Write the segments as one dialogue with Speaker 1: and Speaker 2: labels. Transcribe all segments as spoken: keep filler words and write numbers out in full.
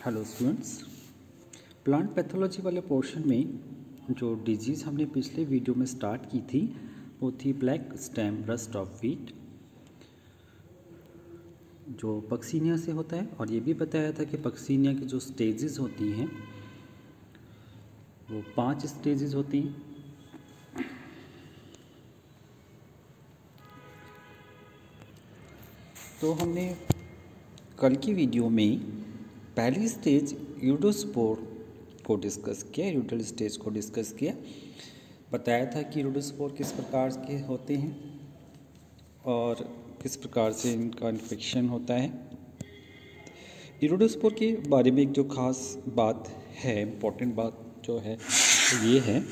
Speaker 1: Hello students, plant pathology वाले portion में जो डिजीज़ हमने पिछले वीडियो में स्टार्ट की थी वो थी black stem rust of wheat, जो पक्सीनिया से होता है। और ये भी बताया था कि पक्सीनिया की जो स्टेजेस होती हैं वो पांच स्टेजेस होती हैं। तो हमने कल की वीडियो में पहली स्टेज यूडोस्पोर को डिस्कस किया, यूडल स्टेज को डिस्कस किया। बताया था कि यूडोस्पोर किस प्रकार के होते हैं और किस प्रकार से इनका इन्फेक्शन होता है। यूडोस्पोर के बारे में एक जो खास बात है, इम्पोर्टेंट बात जो है तो ये है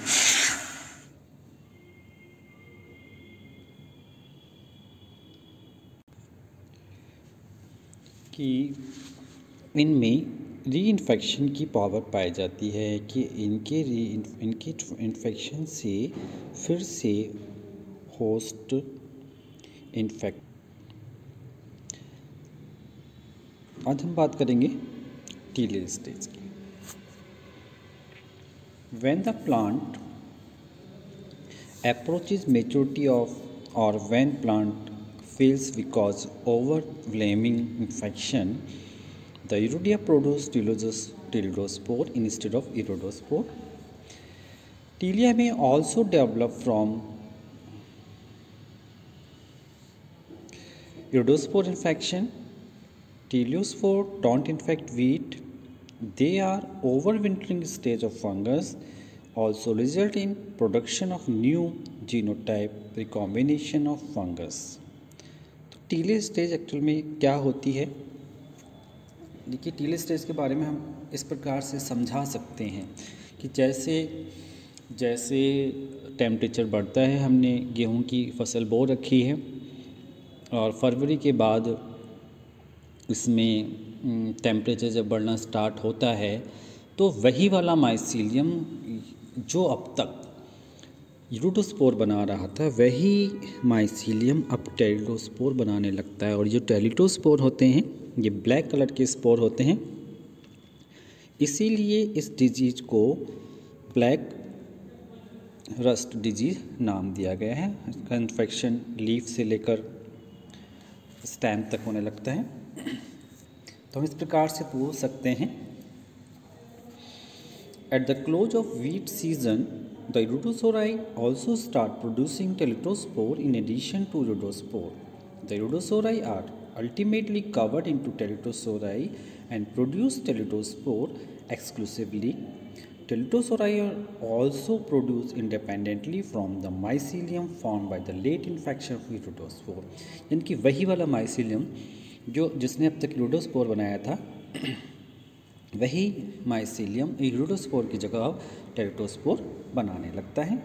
Speaker 1: कि इनमें री इन्फेक्शन की पावर पाई जाती है, कि इनके री इनके इन्फेक्शन से फिर से होस्ट इन्फेक्ट। आज हम बात करेंगे टीलियर स्टेज की। When the plant approaches maturity of और when plant fails because overwhelming infection, the Iridia produce Teliospore instead of Iridospore. Tilia may also develop from Iridospore infection. Teliospore don't infect wheat. They are overwintering stage of fungus, also result in production of new genotype recombination of fungus. Telial stage actual में क्या होती है? देखिए, टीलियर stage के बारे में हम इस प्रकार से समझा सकते हैं कि जैसे जैसे टेम्परेचर बढ़ता है, हमने गेहूं की फसल बो रखी है और फरवरी के बाद इसमें टेम्परेचर जब बढ़ना स्टार्ट होता है तो वही वाला माइसीलियम जो अब तक यूडोस्पोर बना रहा था वही माइसीलियम अब टेलिडोस्पोर बनाने लगता है। और जो टेलिडोस्पोर होते हैं ये ब्लैक कलर के स्पोर होते हैं, इसीलिए इस डिजीज को ब्लैक रस्ट डिजीज नाम दिया गया है। इसका इन्फेक्शन लीफ से लेकर स्टेम तक होने लगता है। तो हम इस प्रकार से पूछ सकते हैं, at the close of wheat season the Iridospori also start producing Teletospore in addition to Iridospore. The Iridospori are ultimately covered into Teletospori and produce Teletospore exclusively. Teletospori are also produced independently from the mycelium formed by the late infection of Iridospore. यानी कि वही वाला mycelium जो जिसने अब तक Iridospore बनाया था वही माइसीलियम यूडोस्पोर की जगह टेलिडोस्पोर बनाने लगता है।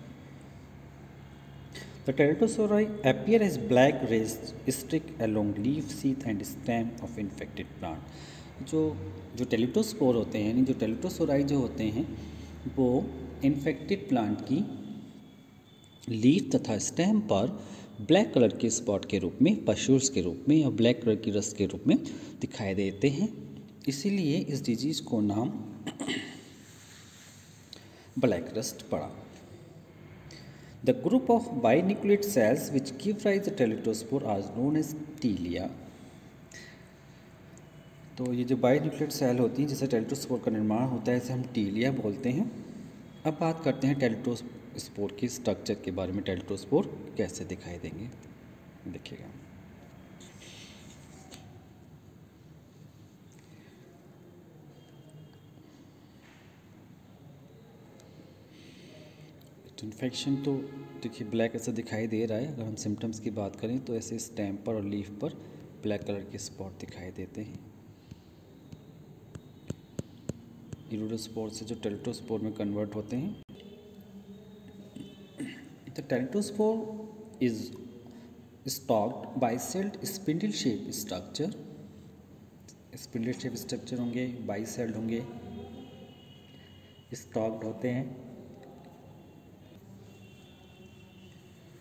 Speaker 1: The Teletospori appear as black raised streak along leaf sheath and stem of infected plant. जो जो टेलिडोस्पोर होते हैं, यानी जो टेलिडोस्पोराई जो होते हैं वो इन्फेक्टेड प्लांट की लीफ तथा स्टेम पर ब्लैक कलर के स्पॉट के रूप में, पशुल्स के रूप में या ब्लैक कलर की रस्ट के रूप में दिखाई देते हैं। इसीलिए इस डिजीज को नाम ब्लैक रस्ट पड़ा। The group of binucleate cells which give rise the teliospore are known as telia. तो ये जो बाइन्यूक्लिएट सेल होती हैं जिससे टेलिडोस्पोर का निर्माण होता है, इसे हम टीलिया बोलते हैं। अब बात करते हैं टेलिडोस्पोर की स्ट्रक्चर के बारे में। टेलिडोस्पोर कैसे दिखाई देंगे, देखिएगा। इन्फेक्शन तो देखिए ब्लैक ऐसा दिखाई दे रहा है। अगर हम सिम्टम्स की बात करें तो ऐसे स्टेम पर और लीफ पर ब्लैक कलर के स्पॉट दिखाई देते हैं। यूडोस्पोर से जो टेलिडोस्पोर में कन्वर्ट होते हैं। The teliospore is stalked bicelled spindle shape structure. Spindle shape structure होंगे, बाई सेल्ड होंगे, स्टॉक्ड होते हैं।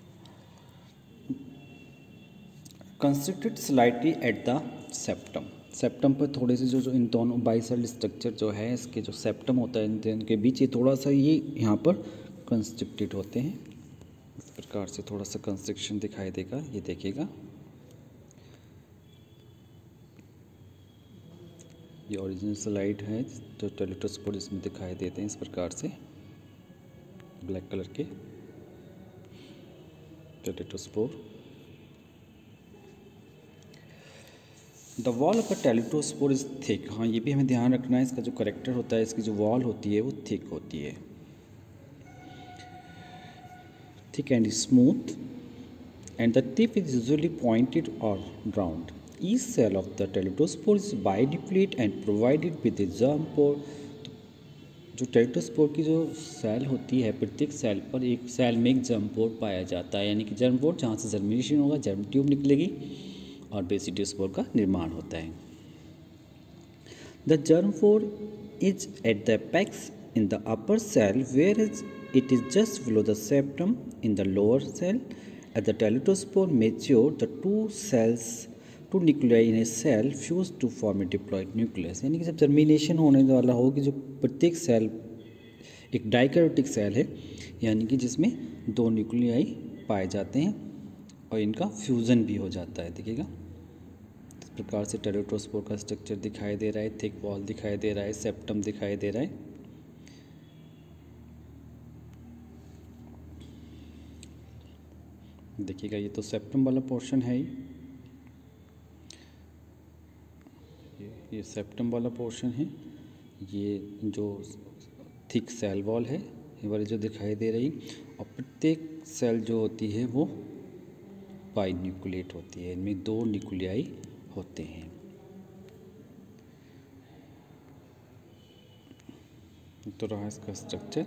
Speaker 1: Constricted slightly at the septum. Septum पर थोड़े से जो जो इन दोनों बाइसेल स्ट्रक्चर जो है इसके जो सेप्टम होता है इनके बीच ये थोड़ा सा ये यहाँ पर कंस्ट्रक्टेड होते हैं। इस प्रकार से थोड़ा सा कंस्ट्रक्शन दिखाई देगा, ये देखिएगा। ये ओरिजिनल स्लाइड है जो टेलिटोस्पोर इसमें दिखाई देते हैं इस प्रकार से ब्लैक कलर के teliospore. The wall of a teliospore is thick. हाँ, ये भी हमें ध्यान रखना है, इसका जो करेक्टर होता है, इसकी जो वॉल होती है वो थिक होती है, thick and smooth, and the tip is usually pointed और round. Each cell of the teleutospore is बाइडिप्लेट and provided with a germ pore. जो टेलिटोस्पोर की जो सेल होती है, प्रत्येक सेल पर एक सेल में एक जर्म पोर पाया जाता है, यानी कि जर्म पोर जहाँ से जर्मिनेशन होगा, जर्म ट्यूब निकलेगी और बेसिडियोस्पोर का निर्माण होता है। The germ pore is at the apex in the upper cell where is it is just below the septum in the lower cell. At the teleutospore mature the two cells two nuclei in a cell fuse to form a diploid nucleus. यानी कि जब germination होने वाला हो कि जो प्रत्येक cell एक डाइकैरियोटिक सेल है, यानी कि जिसमें दो न्यूक्लियाई पाए जाते हैं और इनका फ्यूज़न भी हो जाता है। देखिएगा इस प्रकार से टेलिटोस्पोर का स्ट्रक्चर दिखाई दे रहा है, थिक वॉल दिखाई दे रहा है, सेप्टम दिखाई दे रहा है। देखिएगा ये तो सेप्टम वाला पोर्शन है, ये ये सेप्टम वाला पोर्शन है। ये जो थिक सेल वॉल है ये वाली जो दिखाई दे रही, और प्रत्येक सेल जो होती है वो बाइन्यूक्लिएट होती है, इनमें दो न्यूक्लियाई होते हैं। तो रहा इसका structure.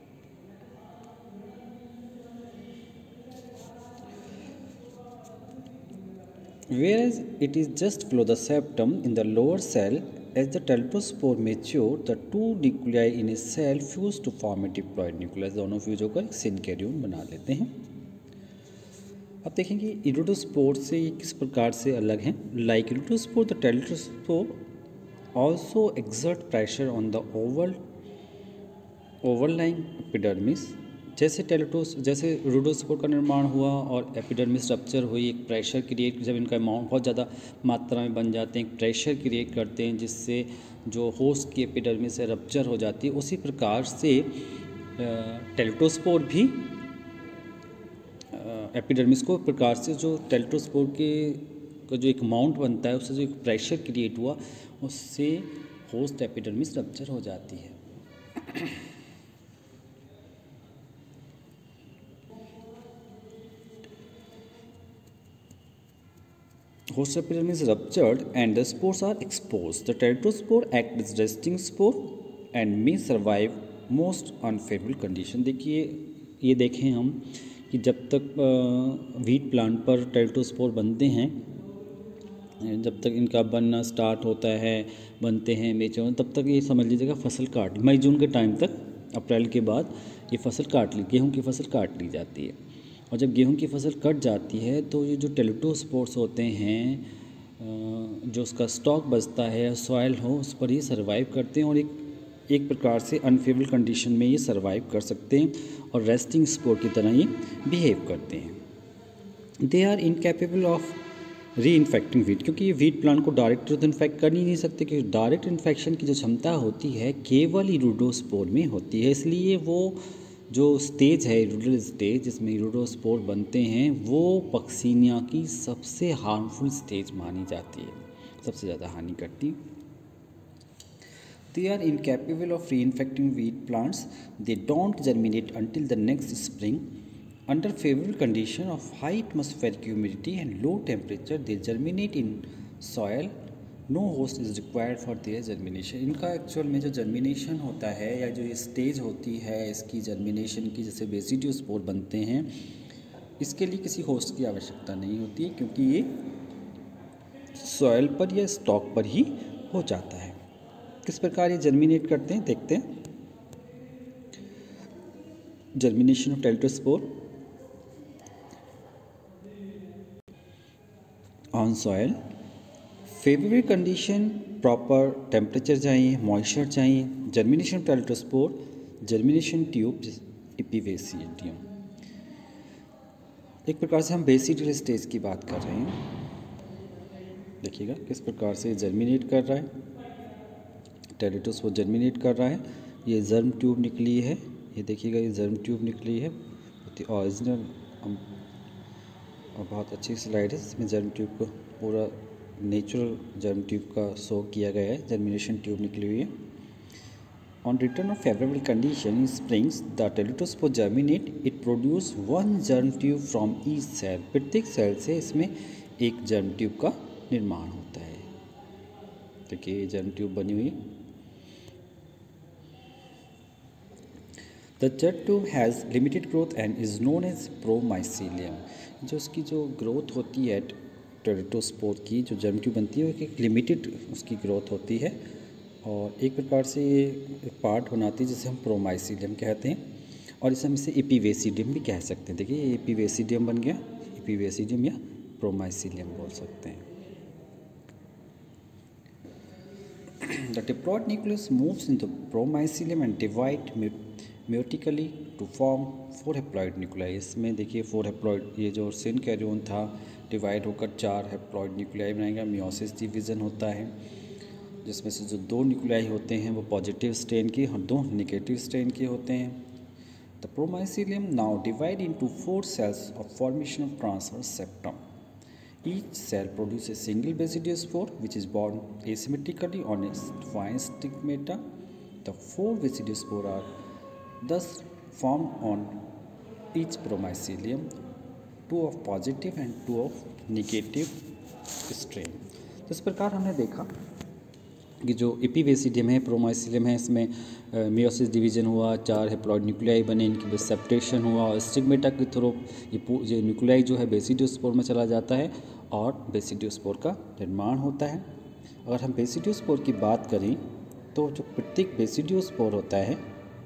Speaker 1: Whereas it is just below the septum in the lower cell, as the teratosspore mature, the two nuclei in a cell fuse to form a diploid nucleus। दोनों फ्यूज होकर सिनकैरियन बना लेते हैं। अब देखेंगे इरिडोस्पोर से ये किस प्रकार से अलग हैं। Like uredospore the teleutospore also exert pressure on the oval overlying epidermis. जैसे टेलिटोस जैसे इरिडोस्पोर का निर्माण हुआ और एपिडर्मिस रप्चर हुई, एक प्रेशर क्रिएट, जब इनका अमाउंट बहुत ज़्यादा मात्रा में बन जाते हैं, एक प्रेशर क्रिएट करते हैं जिससे जो होस्ट की एपिडर्मिस है रप्चर हो जाती है। उसी प्रकार से टेलिटोस्पोर भी एपिडर्मिस को प्रकार से जो टेलिटोस्पोर के का जो एक अमाउंट बनता है उससे जो एक प्रेशर क्रिएट हुआ उससे होस्ट एपिडर्मिस रप्चर हो जाती है। Host epidermis is ruptured and the spores are exposed. The teratospore acts as resting spore and may survive most unfavorable condition। देखिए ये देखें हम कि जब तक वीट प्लांट पर टेरिटोस्पोर बनते हैं, जब तक इनका बनना स्टार्ट होता है, बनते हैं मेच्योर, तब तक ये समझ लीजिएगा फसल काट मई जून के टाइम तक, अप्रैल के बाद ये फसल काट ली, गेहूँ की फसल काट ली जाती है। और जब गेहूं की फसल कट जाती है तो ये जो टेलिटोस्पोर्स होते हैं, जो उसका स्टॉक बचता है सॉइल हो उस पर ही सर्वाइव करते हैं और एक एक प्रकार से अनफेवरेबल कंडीशन में ये सर्वाइव कर सकते हैं और रेस्टिंग स्पोर की तरह ये बिहेव करते हैं। They are incapable of reinfecting wheat, क्योंकि ये वीट प्लांट को डायरेक्ट तो इन्फेक्ट कर ही नहीं सकते, क्योंकि डायरेक्ट इन्फेक्शन की जो क्षमता होती है केवल इरिडोस्पोर में होती है। इसलिए वो जो स्टेज है इरिडोल स्टेज जिसमें इरिडोस्पोर बनते हैं वो पक्सीनिया की सबसे हार्मफुल स्टेज मानी जाती है, सबसे ज़्यादा हानि करती। They are incapable of reinfecting wheat plants. They don't germinate until the next spring under favourable condition of high atmospheric humidity and low temperature. They germinate in soil, no host is required for their germination. इनका actual में जो germination होता है या जो ये stage होती है इसकी जर्मिनेशन की, जैसे बेसिडियोस्पोर बनते हैं, इसके लिए किसी होस्ट की आवश्यकता नहीं होती है क्योंकि ये सॉयल पर या स्टॉक पर ही हो जाता है। किस प्रकार ये जर्मिनेट करते हैं देखते हैं। Germination of teleutospore on soil, favourable condition, proper temperature चाहिए, मॉइस्चर चाहिए, germination teleutospore, germination tube, epibasidium. एक प्रकार से हम बेसिडियल स्टेज की बात कर रहे हैं। देखिएगा किस प्रकार से जर्मिनेट कर रहा है, टेलिटोस्पोर जर्मिनेट कर रहा है। ये जर्म ट्यूब निकली है, ये देखिएगा ये जर्म ट्यूब निकली है, ओरिजिनल और बहुत अच्छी स्लाइड है। इसमें जर्म ट्यूब को पूरा नेचुरल जर्म ट्यूब का शो किया गया है, जर्मिनेशन ट्यूब निकली हुई है। On return of favourable condition in springs the teleutospore germinate, it produce one germ tube from each cell. प्रत्येक सेल से इसमें एक जर्म ट्यूब का निर्माण होता है। देखिए ये जर्म ट्यूब बनी हुई है। The germ tube has limited growth and is known as promycelium. जो उसकी जो ग्रोथ होती है टेलिटोस्पोर की, जो जर्म ट्यूब बनती है वो एक लिमिटेड उसकी ग्रोथ होती है और एक प्रकार से ये एक पार्ट बनाती है जिसे हम प्रोमाइसीलियम कहते हैं और इसे हम इसे एपिवेसिडियम भी कह सकते हैं। देखिए ये एपिवेसिडियम बन गया, एपिवेसिडियम या प्रोमाइसीलियम बोल सकते हैं। The diploid nucleus moves into promycelium and divide meiotically to form four haploid nuclei। इसमें देखिए फोर हैप्लॉइड, ये जो सिन कैरियन था डिवाइड होकर चार हैप्लॉइड न्यूक्लियाई बनाएगा। मियोसिस डिवीज़न होता है जिसमें से जो दो न्यूक्लियाई होते हैं वो पॉजिटिव स्ट्रेन के और दो नेगेटिव स्ट्रेन के होते हैं। The promycelium now divide into four cells of formation of transverse septum. Each cell produces a single basidiospore which is born asymmetrically on a fine stigmata. The four basidiospores are thus formed on each promycelium, two of positive and two of negative strain। तो इस प्रकार हमने देखा कि जो एपिवेसिडियम है, प्रोमाइसीलियम है, इसमें मियोसिस डिवीजन हुआ, चार हैप्लॉइड न्यूक्लियाई बने, इनकी सेप्टेशन हुआ और स्टिग्मेटा के थ्रू ये न्यूक्लियाई जो है बेसिडियोस्पोर में चला जाता है और बेसिडियोस्पोर का निर्माण होता है। अगर हम बेसिडियोस्पोर की बात करें तो जो प्रत्येक बेसिडियोस्पोर होता है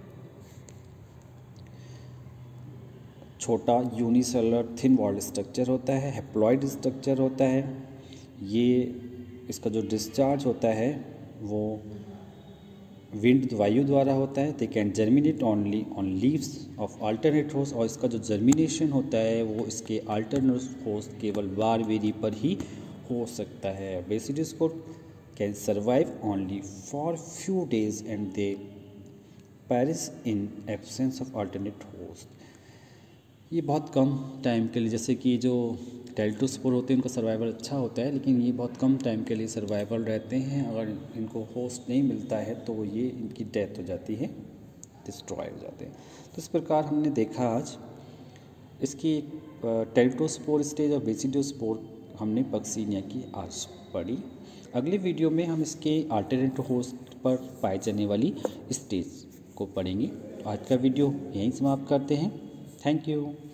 Speaker 1: छोटा यूनिसेलुलर थिन वॉल्ड स्ट्रक्चर होता है, हैप्लॉइड स्ट्रक्चर होता है। ये इसका जो डिस्चार्ज होता है वो विंड वायु द्वारा होता है। They can germinate only on leaves of alternate host, और इसका जो जर्मिनेशन होता है वो इसके अल्टरनेट होस्ट केवल बारबेरी पर ही हो सकता है। Basidiospore can survive only for few days and they perish in absence of alternate host. ये बहुत कम टाइम के लिए, जैसे कि जो टेलिटोस्पोर होते हैं उनका सर्वाइवल अच्छा होता है, लेकिन ये बहुत कम टाइम के लिए सर्वाइवल रहते हैं। अगर इनको होस्ट नहीं मिलता है तो ये इनकी डेथ हो जाती है, डिस्ट्रॉय हो जाते हैं। तो इस प्रकार हमने देखा आज इसकी टेलिटोस्पोर स्टेज और बेसिडियोस्पोर हमने पक्सीनिया की आज पढ़ी। अगले वीडियो में हम इसके अल्टरनेट होस्ट पर पाई जाने वाली स्टेज को पढ़ेंगे। आज का वीडियो यहीं समाप्त करते हैं। Thank you.